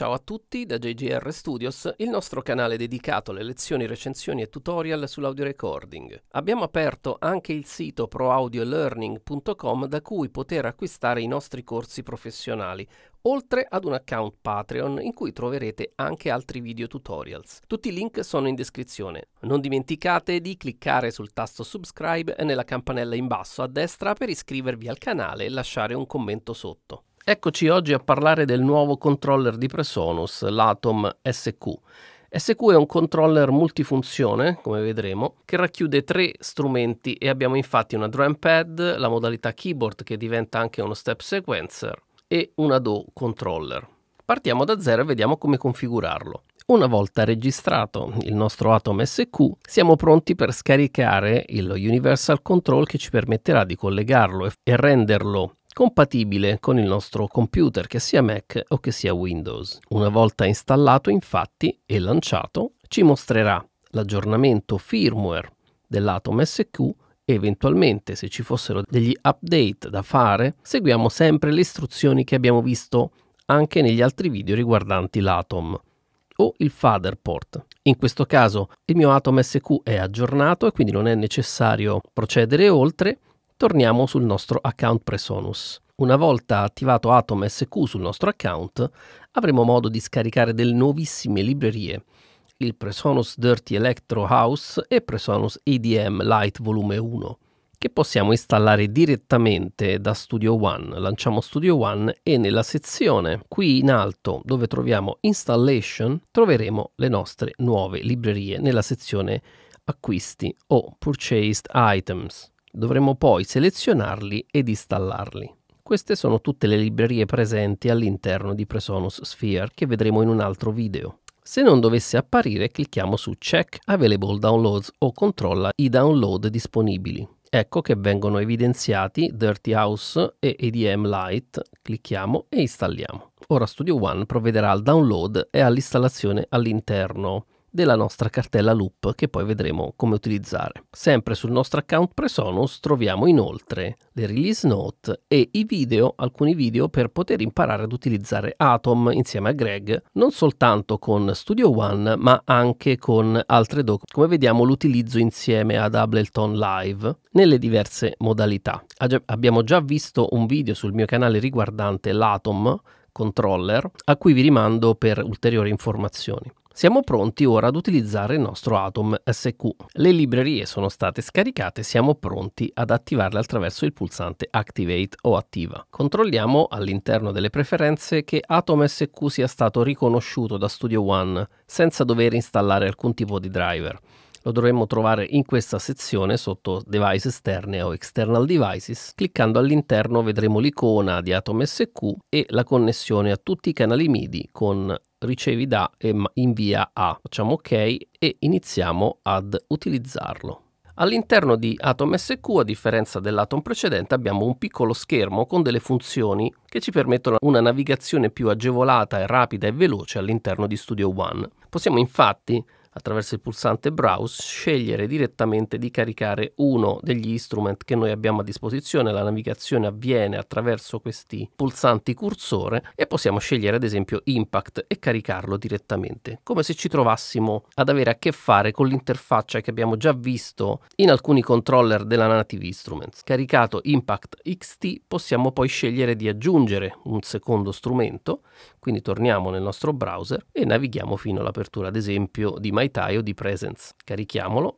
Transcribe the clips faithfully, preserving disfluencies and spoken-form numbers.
Ciao a tutti da J G R Studios, il nostro canale dedicato alle lezioni, recensioni e tutorial sull'audio recording. Abbiamo aperto anche il sito pro audio learning punto com da cui poter acquistare i nostri corsi professionali, oltre ad un account Patreon in cui troverete anche altri video tutorials. Tutti i link sono in descrizione. Non dimenticate di cliccare sul tasto subscribe e nella campanella in basso a destra per iscrivervi al canale e lasciare un commento sotto. Eccoci oggi a parlare del nuovo controller di Presonus, l'Atom S Q. S Q è un controller multifunzione, come vedremo, che racchiude tre strumenti e abbiamo infatti una drum pad, la modalità keyboard che diventa anche uno step sequencer e un A D O controller. Partiamo da zero e vediamo come configurarlo. Una volta registrato il nostro Atom S Q, siamo pronti per scaricare il Universal Control che ci permetterà di collegarlo e renderlo compatibile con il nostro computer, che sia Mac o che sia Windows. Una volta installato, infatti, e lanciato, ci mostrerà l'aggiornamento firmware dell'Atom S Q e eventualmente, se ci fossero degli update da fare, seguiamo sempre le istruzioni che abbiamo visto anche negli altri video riguardanti l'Atom o il Father port. In questo caso il mio Atom S Q è aggiornato e quindi non è necessario procedere oltre. Torniamo sul nostro account Presonus. Una volta attivato Atom S Q sul nostro account, avremo modo di scaricare delle nuovissime librerie, il Presonus Dirty Electro House e Presonus E D M Lite Volume uno, che possiamo installare direttamente da Studio One. Lanciamo Studio One e nella sezione qui in alto dove troviamo Installation troveremo le nostre nuove librerie nella sezione Acquisti o Purchased Items. Dovremo poi selezionarli ed installarli. Queste sono tutte le librerie presenti all'interno di Presonus Sphere che vedremo in un altro video. Se non dovesse apparire, clicchiamo su Check Available Downloads o controlla i download disponibili. Ecco che vengono evidenziati Dirty House e E D M Lite, clicchiamo e installiamo. Ora Studio One provvederà al download e all'installazione all'interno della nostra cartella loop che poi vedremo come utilizzare. Sempre sul nostro account Presonus troviamo inoltre le release note e i video, alcuni video per poter imparare ad utilizzare Atom insieme a Greg, non soltanto con Studio One ma anche con altre D O C, come vediamo l'utilizzo insieme ad Ableton Live nelle diverse modalità. Abbiamo già visto un video sul mio canale riguardante l'Atom controller a cui vi rimando per ulteriori informazioni. Siamo pronti ora ad utilizzare il nostro Atom S Q. Le librerie sono state scaricate, siamo pronti ad attivarle attraverso il pulsante Activate o Attiva. Controlliamo all'interno delle preferenze che Atom S Q sia stato riconosciuto da Studio One senza dover installare alcun tipo di driver. Lo dovremmo trovare in questa sezione sotto Device esterne o External Devices. Cliccando all'interno vedremo l'icona di Atom S Q e la connessione a tutti i canali MIDI con ricevi da e invia a. Facciamo ok e iniziamo ad utilizzarlo. All'interno di Atom S Q, a differenza dell'Atom precedente, abbiamo un piccolo schermo con delle funzioni che ci permettono una navigazione più agevolata e rapida e veloce all'interno di Studio One. Possiamo infatti, attraverso il pulsante Browse, scegliere direttamente di caricare uno degli instrument che noi abbiamo a disposizione. La navigazione avviene attraverso questi pulsanti cursore e possiamo scegliere ad esempio Impact e caricarlo direttamente, come se ci trovassimo ad avere a che fare con l'interfaccia che abbiamo già visto in alcuni controller della Native Instruments. Caricato Impact X T possiamo poi scegliere di aggiungere un secondo strumento, quindi torniamo nel nostro browser e navighiamo fino all'apertura ad esempio di MyTie o di Presence. Carichiamolo.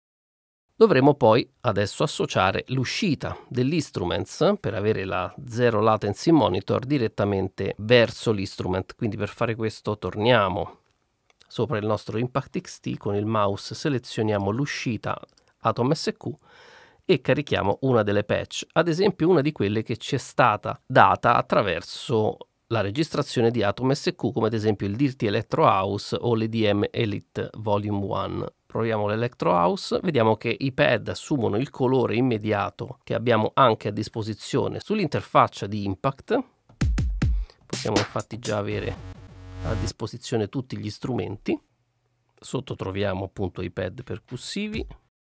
Dovremo poi adesso associare l'uscita dell'instruments per avere la zero latency monitor direttamente verso l'instrument. Quindi per fare questo torniamo sopra il nostro Impact X T, con il mouse selezioniamo l'uscita Atom S Q e carichiamo una delle patch, ad esempio una di quelle che ci è stata data attraverso la registrazione di Atom S Q, come ad esempio il Dirty Electro House o l'E D M Elite Volume uno. Proviamo l'Electro House, vediamo che i pad assumono il colore immediato che abbiamo anche a disposizione sull'interfaccia di Impact. Possiamo infatti già avere a disposizione tutti gli strumenti. Sotto troviamo appunto i pad percussivi,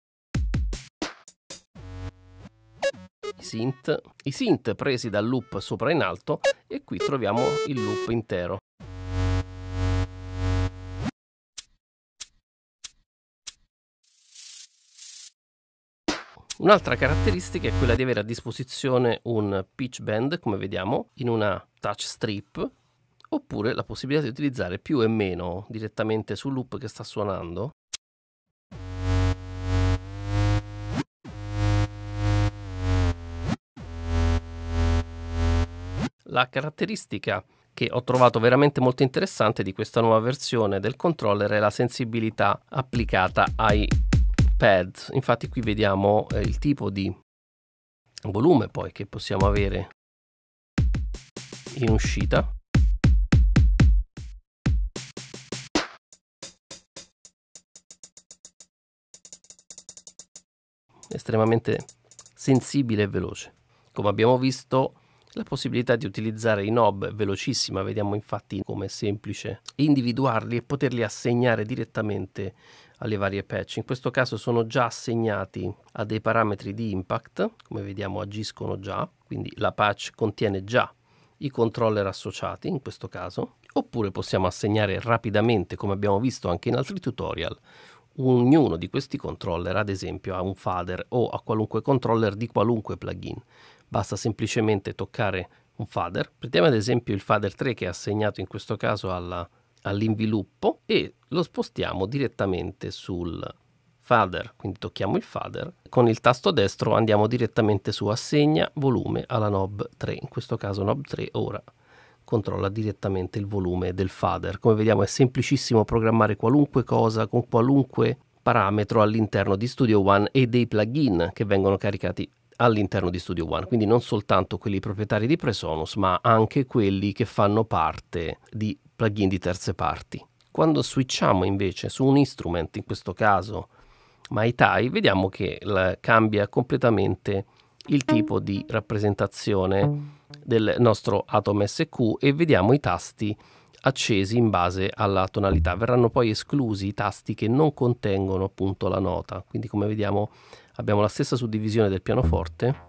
i synth, i synth presi dal loop sopra in alto, e qui troviamo il loop intero. Un'altra caratteristica è quella di avere a disposizione un pitch bend, come vediamo, in una touch strip, oppure la possibilità di utilizzare più e meno direttamente sul loop che sta suonando. La caratteristica che ho trovato veramente molto interessante di questa nuova versione del controller è la sensibilità applicata ai pad. Infatti qui vediamo eh, il tipo di volume poi che possiamo avere in uscita. Estremamente sensibile e veloce. Come abbiamo visto, la possibilità di utilizzare i knob è velocissima, vediamo infatti come è semplice individuarli e poterli assegnare direttamente alle varie patch. In questo caso sono già assegnati a dei parametri di impact, come vediamo agiscono già, quindi la patch contiene già i controller associati in questo caso, oppure possiamo assegnare rapidamente, come abbiamo visto anche in altri tutorial, ognuno di questi controller ad esempio a un fader o a qualunque controller di qualunque plugin. Basta semplicemente toccare un fader, prendiamo ad esempio il fader tre che è assegnato in questo caso alla, all'inviluppo e lo spostiamo direttamente sul fader, quindi tocchiamo il fader, con il tasto destro andiamo direttamente su assegna volume alla knob tre, in questo caso knob tre ora controlla direttamente il volume del fader. Come vediamo è semplicissimo programmare qualunque cosa con qualunque parametro all'interno di Studio One e dei plugin che vengono caricati all'interno di Studio One, quindi non soltanto quelli proprietari di Presonus ma anche quelli che fanno parte di plugin di terze parti. Quando switchiamo invece su un instrument, in questo caso MyTai, vediamo che cambia completamente il tipo di rappresentazione del nostro Atom S Q e vediamo i tasti accesi in base alla tonalità. Verranno poi esclusi i tasti che non contengono appunto la nota, quindi come vediamo abbiamo la stessa suddivisione del pianoforte.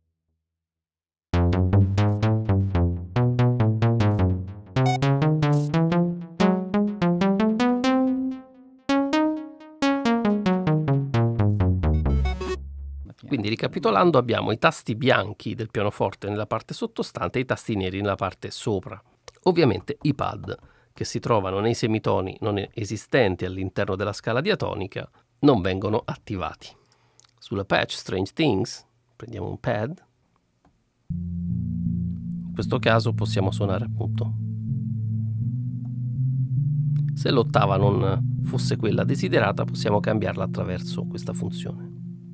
Quindi ricapitolando abbiamo i tasti bianchi del pianoforte nella parte sottostante e i tasti neri nella parte sopra. Ovviamente i pad che si trovano nei semitoni non esistenti all'interno della scala diatonica non vengono attivati. Sulla patch Strange Things prendiamo un pad, in questo caso possiamo suonare appunto. Se l'ottava non fosse quella desiderata possiamo cambiarla attraverso questa funzione.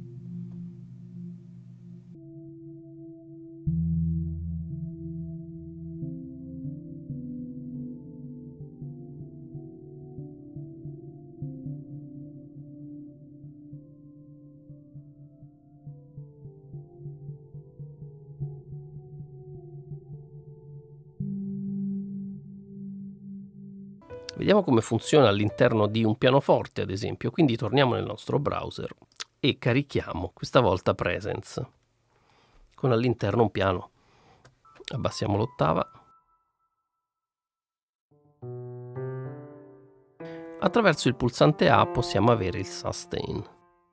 Vediamo come funziona all'interno di un pianoforte, ad esempio. Quindi torniamo nel nostro browser e carichiamo questa volta Presence con all'interno un piano. Abbassiamo l'ottava. Attraverso il pulsante A possiamo avere il sustain.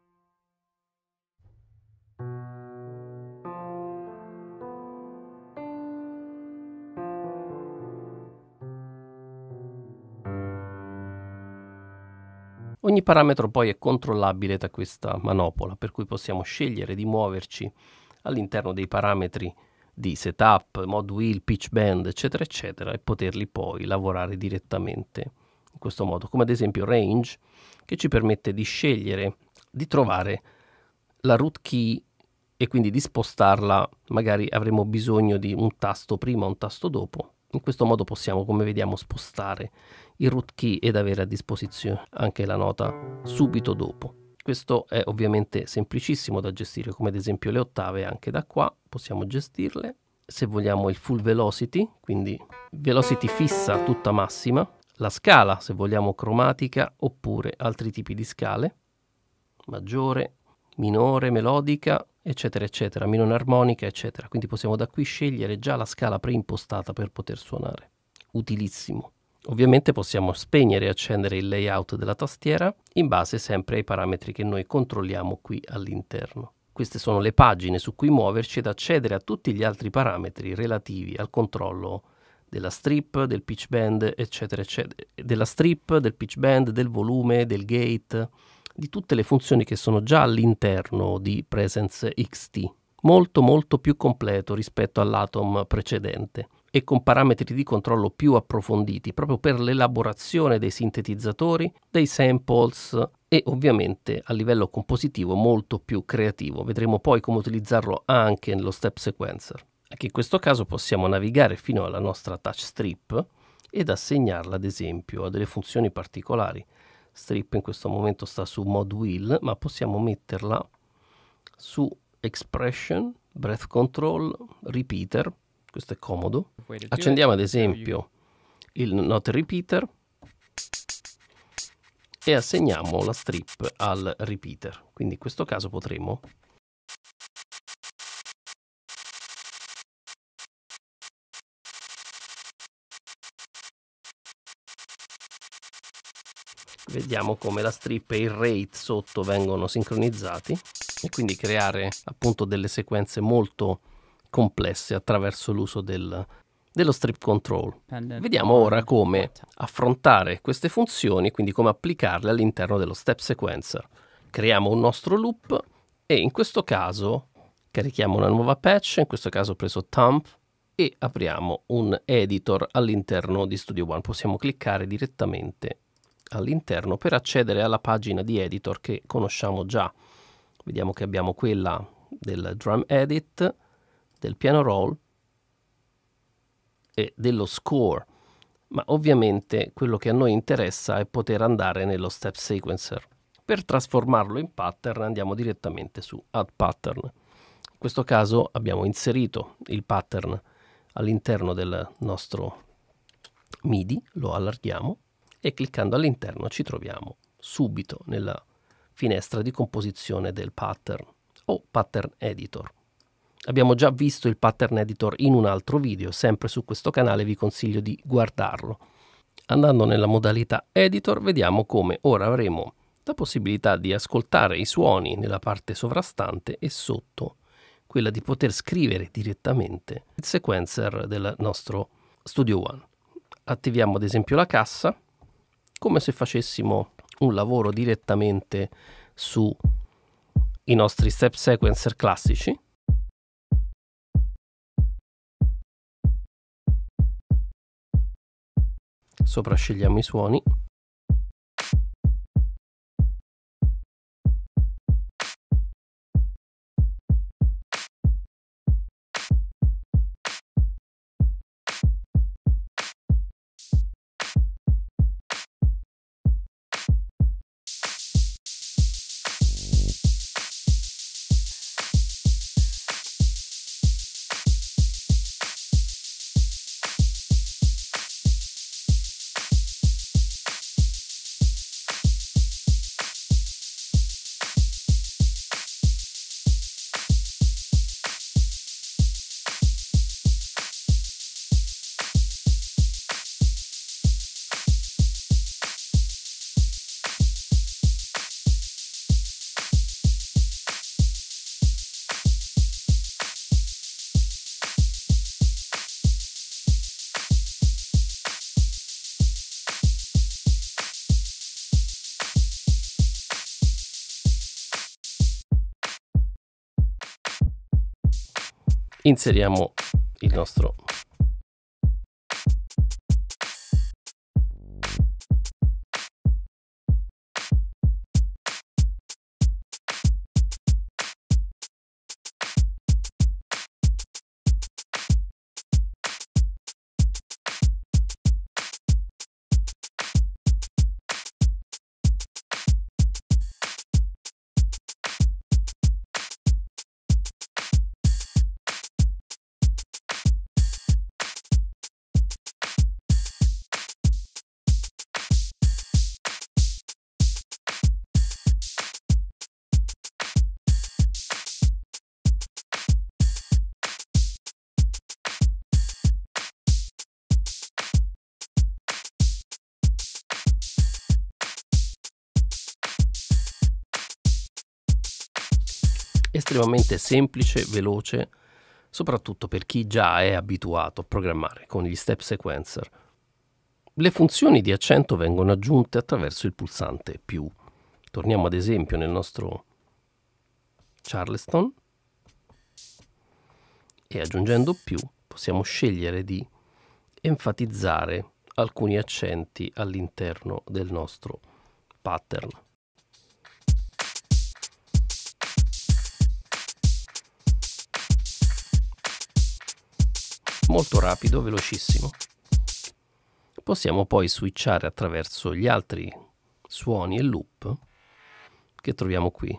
Ogni parametro poi è controllabile da questa manopola, per cui possiamo scegliere di muoverci all'interno dei parametri di setup, mod wheel, pitch bend, eccetera, eccetera, e poterli poi lavorare direttamente in questo modo, come ad esempio range, che ci permette di scegliere, di trovare la root key e quindi di spostarla. Magari avremo bisogno di un tasto prima, un tasto dopo. In questo modo possiamo, come vediamo, spostare il root key ed avere a disposizione anche la nota subito dopo. Questo è ovviamente semplicissimo da gestire, come ad esempio le ottave anche da qua possiamo gestirle. Se vogliamo il full velocity, quindi velocity fissa tutta massima, la scala se vogliamo cromatica oppure altri tipi di scale, maggiore, minore, melodica, eccetera eccetera, minore armonica eccetera, quindi possiamo da qui scegliere già la scala preimpostata per poter suonare. Utilissimo. Ovviamente possiamo spegnere e accendere il layout della tastiera in base sempre ai parametri che noi controlliamo qui all'interno. Queste sono le pagine su cui muoverci ed accedere a tutti gli altri parametri relativi al controllo della strip, del pitch bend, eccetera, eccetera, della strip, del pitch bend, del volume, del gate, di tutte le funzioni che sono già all'interno di Presence X T. Molto molto più completo rispetto all'Atom precedente e con parametri di controllo più approfonditi proprio per l'elaborazione dei sintetizzatori, dei samples e ovviamente a livello compositivo molto più creativo. Vedremo poi come utilizzarlo anche nello step sequencer. Anche in questo caso possiamo navigare fino alla nostra touch strip ed assegnarla ad esempio a delle funzioni particolari. Strip in questo momento sta su mod wheel, ma possiamo metterla su expression, breath control, repeater. Questo è comodo. Accendiamo ad esempio il note repeater e assegniamo la strip al repeater. Quindi in questo caso potremo vediamo come la strip e il rate sotto vengono sincronizzati e quindi creare appunto delle sequenze molto complesse attraverso l'uso del, dello strip control. Vediamo ora come affrontare queste funzioni, quindi come applicarle all'interno dello step sequencer. Creiamo un nostro loop e in questo caso carichiamo una nuova patch, in questo caso ho preso Thumb e apriamo un editor all'interno di Studio One. Possiamo cliccare direttamente all'interno per accedere alla pagina di editor che conosciamo già. Vediamo che abbiamo quella del drum edit, del piano roll e dello score, ma ovviamente quello che a noi interessa è poter andare nello step sequencer. Per trasformarlo in pattern andiamo direttamente su add pattern. In questo caso abbiamo inserito il pattern all'interno del nostro MIDI, lo allarghiamo e cliccando all'interno ci troviamo subito nella finestra di composizione del pattern o pattern editor. Abbiamo già visto il pattern editor in un altro video, sempre su questo canale, vi consiglio di guardarlo. Andando nella modalità editor vediamo come ora avremo la possibilità di ascoltare i suoni nella parte sovrastante e sotto quella di poter scrivere direttamente il sequencer del nostro Studio One. Attiviamo ad esempio la cassa come se facessimo un lavoro direttamente sui nostri step sequencer classici. Sopra scegliamo i suoni. Inseriamo il nostro estremamente semplice, veloce, soprattutto per chi già è abituato a programmare con gli step sequencer. Le funzioni di accento vengono aggiunte attraverso il pulsante più. Torniamo ad esempio nel nostro Charleston e aggiungendo più possiamo scegliere di enfatizzare alcuni accenti all'interno del nostro pattern. Molto rapido, velocissimo. Possiamo poi switchare attraverso gli altri suoni e loop che troviamo qui.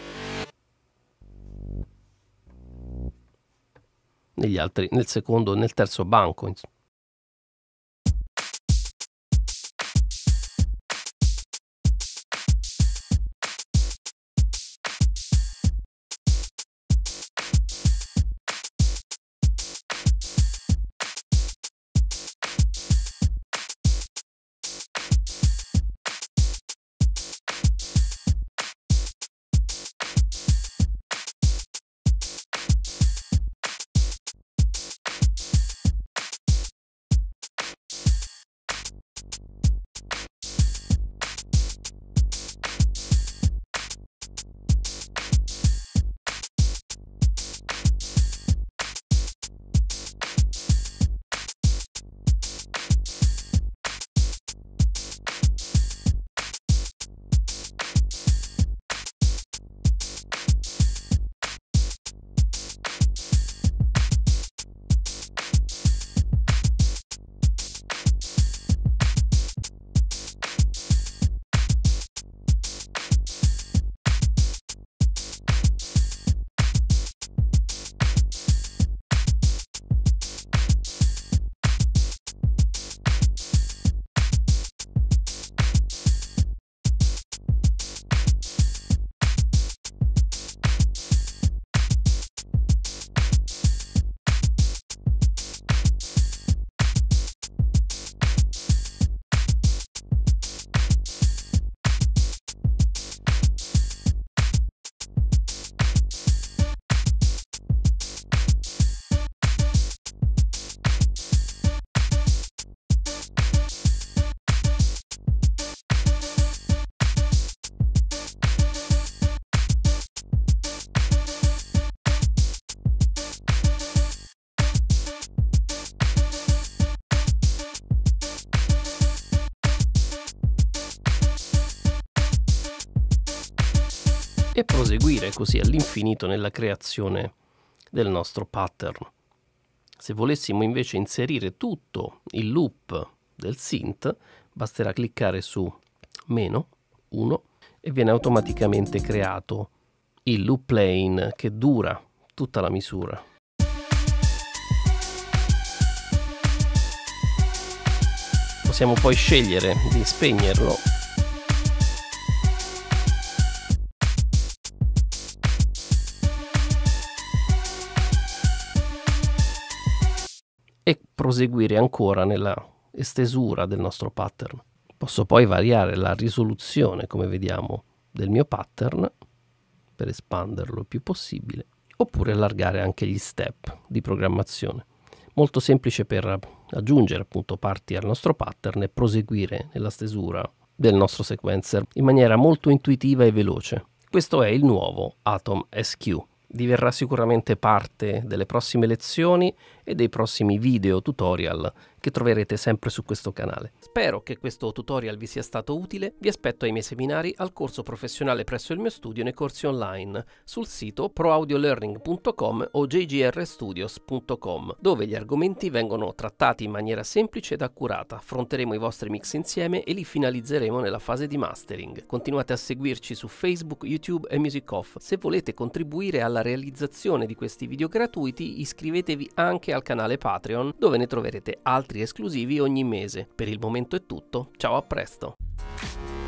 Negli altri, nel secondo e nel terzo banco. E proseguire così all'infinito nella creazione del nostro pattern. Se volessimo invece inserire tutto il loop del synth, basterà cliccare su meno uno e viene automaticamente creato il loop plane che dura tutta la misura. Possiamo poi scegliere di spegnerlo e proseguire ancora nella estesura del nostro pattern. Posso poi variare la risoluzione, come vediamo, del mio pattern per espanderlo il più possibile, oppure allargare anche gli step di programmazione. Molto semplice per aggiungere appunto parti al nostro pattern e proseguire nella stesura del nostro sequencer in maniera molto intuitiva e veloce. Questo è il nuovo Atom S Q. Diverrà sicuramente parte delle prossime lezioni e dei prossimi video tutorial che troverete sempre su questo canale. Spero che questo tutorial vi sia stato utile. Vi aspetto ai miei seminari, al corso professionale presso il mio studio e nei corsi online sul sito pro audio learning punto com o j g r studios punto com, dove gli argomenti vengono trattati in maniera semplice ed accurata. Affronteremo i vostri mix insieme e li finalizzeremo nella fase di mastering. Continuate a seguirci su Facebook, YouTube e MusicOff. Se volete contribuire alla realizzazione di questi video gratuiti, iscrivetevi anche al canale Patreon, dove ne troverete altri esclusivi ogni mese. Per il momento è tutto, ciao, a presto!